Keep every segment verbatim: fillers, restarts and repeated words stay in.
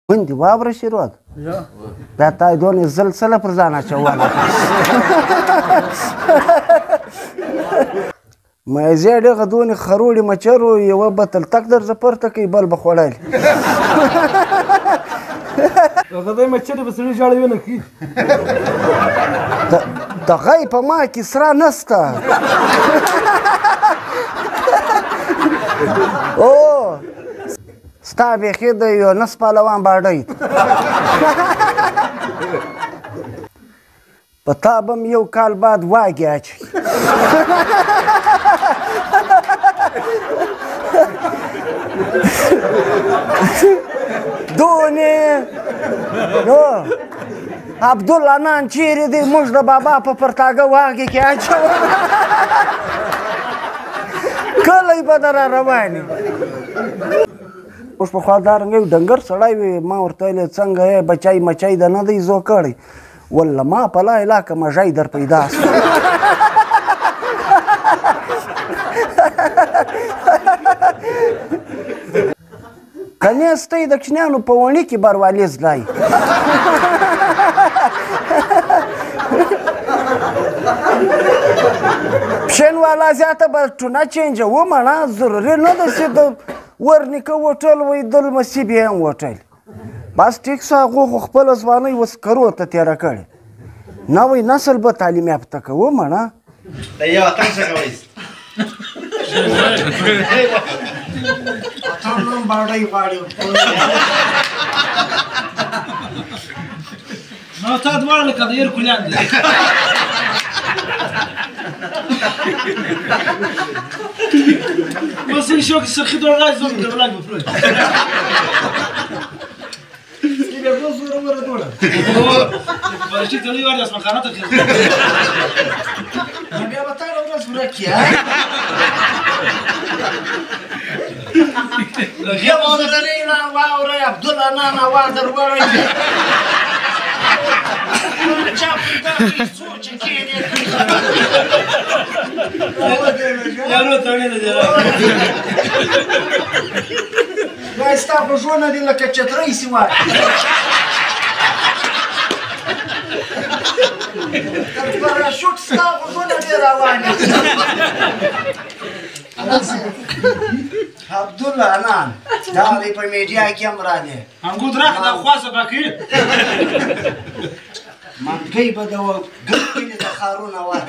Unde vavră și rog. Pe ta doamne zălțălă przana cealaltă. Mai زیاده غدونی خرولی مچرو یو بتل تک در زپرته کی بل بخولای غدای مچری به سړي جاړه ونه کی د غي په ما کې سره نسته او ستا بیخي د یو نس پهلوان باډی په تا به م یو کال بعد واګې اچوي دونې نو عبدالله نان چیرې دی موږ د بابا په پرتاګه واګې کې اچوو کلی به در روان یو اوس پخوا دارنګه یو ډنګر سړی وي ما ورته ویلې څنګه یې بچی مچی د نه دی زو کړی والله ما په لا علاقه مژی در پیدا سو کنیز ته یې د کوچنیانو په وڼي کې بروالیز لای پښین والا زیاته به ټونه چینجوو مڼه ضروري نه ده چې د ورنیکه وټل وی دل مسیب یې هم وټل بس ټیک سو هغو خو خپله ځوانۍ اوس کرو ته تېره کړې نوی نسل به تعلیم یافته کوو مڼه د یو اتڼ څه کوئ اتڼ هم باډۍ غواړي نو تا دواړه لکه د یار کلیان دي اوس یې شو کې سرخي دوړ راځي زوم د ولاګ په فلوي سپیډ په زوره وره دوړ ورشي ته لوي ورځ مخانه ته بیا به تا ورځ ورکې یا واورې نه واورې عبدالله نانا وادر وړی چا پیدا کی سوچ کېږي یارو تړلی دی جرا وایي ستا خو ژوند دې لکه چترۍ سي وایي پراشوټ ستا خو ژوند دې روان عبدالله انان دا دی په میډیا کې هم راځي انګود راک دا خواصه باقي منګی به د ګل کلي د ښارونه وای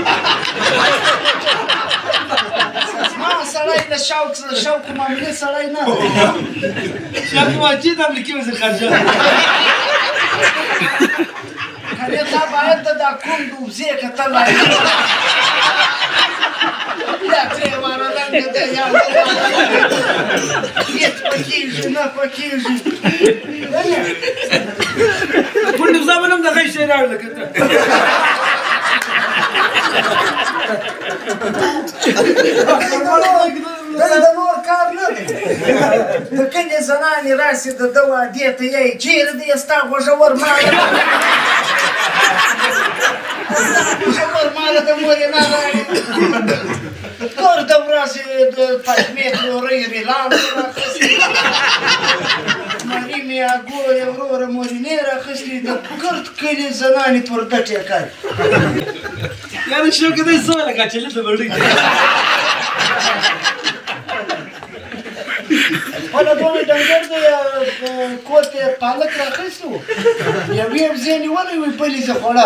زما سړی د شوق شوق معاملې سړی نه دی شوق واجي د امریکې وزیر خارجه کنې تا باید د دا کوم دوبزې کتلی یا ترې وارلنګ دی یا هېڅ پکېږي نه پکېږي کونډې زامن هم دغه شی راوړل که ته دا د نور کار نه دی د کلي زنانې راسي د ده وعدې ته یایي چېرې دی ستا غوږور ماله غوږور ماله د مور یې نه راړي کور د ورځې د فاطمې ترورۍ ریلان راخیستې مریم یې اګوره یې وروره مورینې راخیستې د ګرد کلي زنانې پر ګټې کوي یاره شوکه دی سوی لکه اچلي ته بړۍ خپله دوی ډنګر دی کور ته یې پالک راخیستې و یوې وزې نیولی وي بلې زه خوړه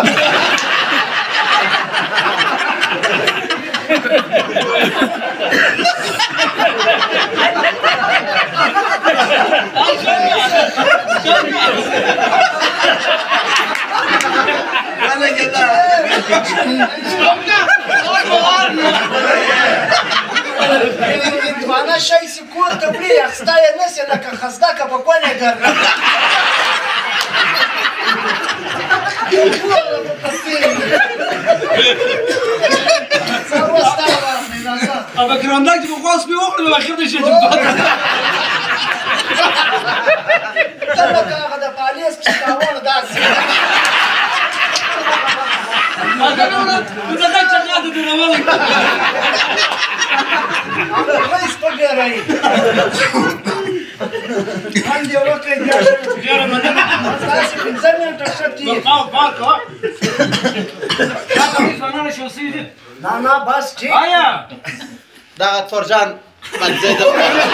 وانا شای سی کور ته وړي اخستا یې نه سي لکه خزدکه په کونې ګرنه او په ګرانډک چې په خواس مې وکړو په اخر دې شي جمپات ته لکه هغه د پالیس چکاوړ داسې هغه نو دغه چغا د دروازه هغه هیڅ په ګرای باندې وکړئ بیا ډېره مننه تاسې پنځه منټه ښه تېر او پاک ها دا کمیس ورننه شو سوي دي نه نه بس ټیک آیا دغه تورجان منځی د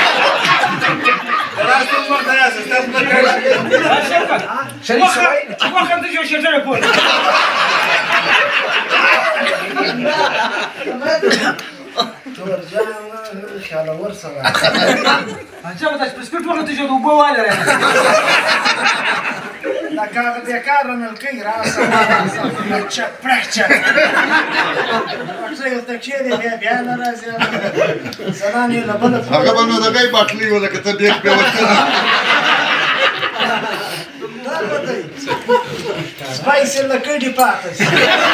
شریف سړی وخت ته جو شټره پور تورجان خیال ورسره عجب دا سپیټ وخت ته جو د وبو واله دا کاغه بیکاره نلکۍ راسه چک پړچک پټه یو تکې دی بیا بیا نه راځي زنان یې له بله هغه به نو دغه یې باټلي وه لکه ته ډېر پرې وکړه دا به دی سپایس یې له کډې پاته شي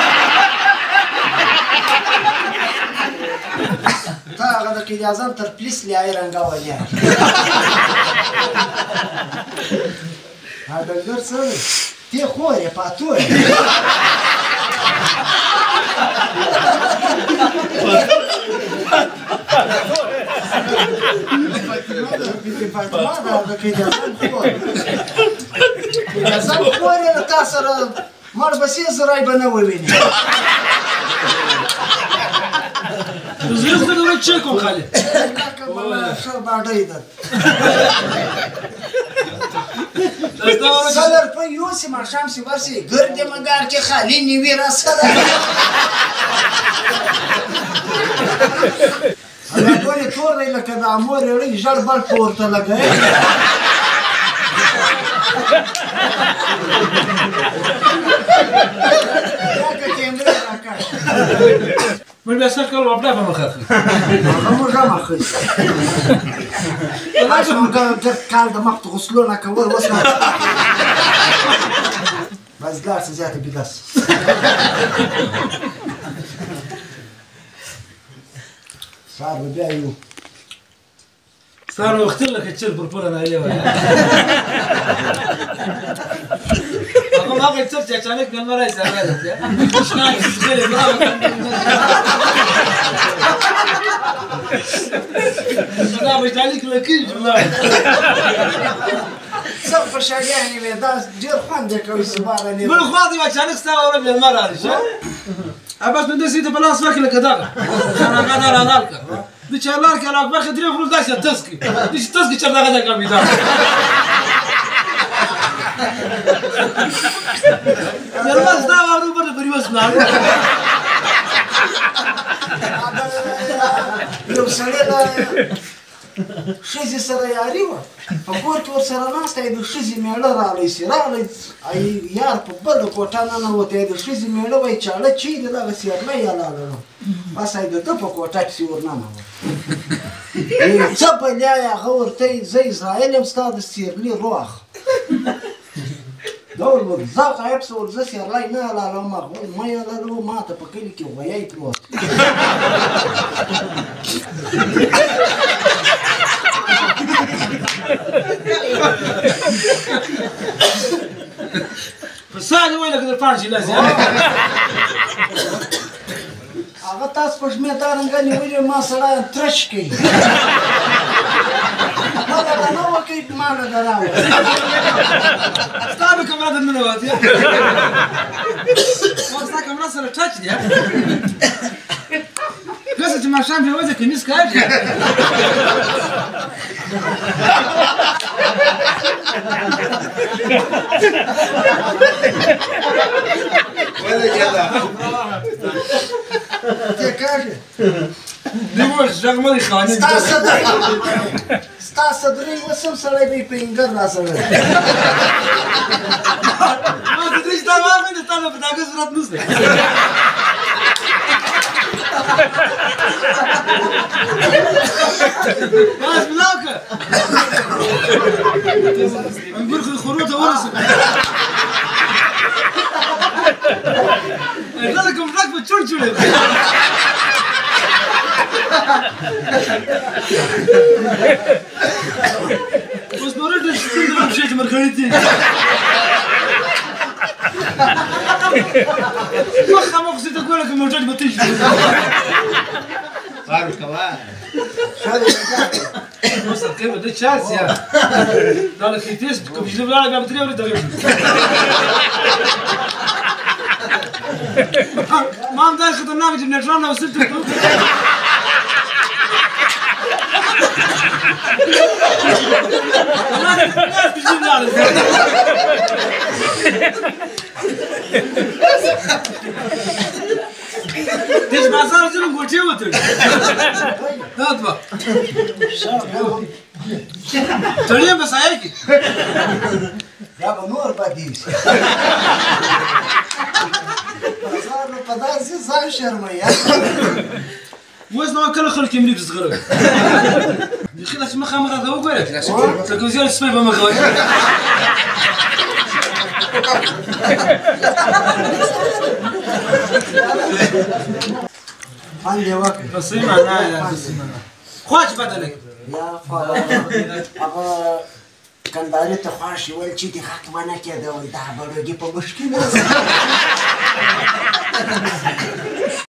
تا هغه د قید اعظم تر پلیس لیایي رنګه ولیا ډنګر څه دی تی خور یې پاتو یې فاطمه ده د قید اعظم خور قید اعظم خور یې تا سره مړ به سي زرای به نه وویني زه خو دوی چک کوم خالد ښه باډۍ ده سلر په یوسې ماښام سي ورسې ګردې مګار کې خالي نیوي راسره هغه ټولې تور دی لکه د امور یړۍ ژړ بل په ورته لګوي یاکه کیمرې راکړ من بیا سر کول وبدا په مخه هغه موږ هم اخلي تاسو موږ ګرد کال د مخ غسلو نه کول اوس بس لاړ څه زیاته بېدس سهار به بیا یو سهار وختل لکه چل پر پوله نایلې وایي هغه هغه څه چې اچانک مېلمه راځي هغه راځي شنه څه دا به تعلیق لکه جمله څه خوشحاليانې وې دا ډېر خوند یې کوي سبحان الله بل خوا دې اچانک ستا وره مېلمه راځي بس نو داسې ته په لاس واخلې لکه دغه هغه دا رانال که د چارلار کې الله اکبر ښه درې خلوص داسې تسکي داسې تسکي چر دغه ځای کامیدا مېلمه ستا واورو بل پرې اوس ولاړو یو سړی له ښځې سره یاري وه په کور کې ورسره ناسته یې د ښځې مېړه رالی سي رالی یار په بله کوټه ننوتی یې د ښځې مېړه وایي چاړه چیرې دغه سیرلی یې لاړه بس یې د ده په کوټه کښې ورننوت څه بلیا یې هغه ورته یي زه اسرایل یم ستا د سیرلي روح دا ور زه غایب سه ور زه سیرلی نه حلالوم هغه وایي مه یې حلالوم ما ته په کلي کې غویی پروت په ساه دې وایي لکه د پاڼې لاسې هغه تاسو په شمې دا رنګه نیولې ما سړی ترش کوي ما له دا نه وکړئ ما له دا راوړئ ستا به کمره در ننوتې ما ستا کمره سره ټچ دی داسې چې ماښام بیا وځه کمیس کاږي ته کاږي دیوش غږ مه دې خانې ستا صدرۍ ستا صدرۍ اوس هم سړی به یې په انګر راسره ما صدرۍ چې تا واخلې ستا به په داګه صورت نشته بس ملاو که انګور خو خورو ته ورسو دا د کوم ډاک په چوړ چوړې اوس نورې د سپین د وبشې چې مرخړې دي مخامخ زه ته ګوره که موټر به تېز بارو كوا وصل كيف ده شاس يا لا لا كيتيس كم يجيب لا قام تري ولا دقيقة ما مدار خطرناك جبنا شلون وصلت ليش ما صار زلم قلت شو تقول؟ تطبع تريم بس هيك يا بنور بديش صار له بداسي صار شرمية وزنه كله خلك يملك صغير خلاص ما خمر هذا هو قولك تلقوا زيادة اسمه بمغوي عندي وقت بصير معنا يا بصير معنا خواش بدلك يا فلا أبا كان داري تخاشي والشي دي خاك وانا كده وانت عبرو جيب مشكلة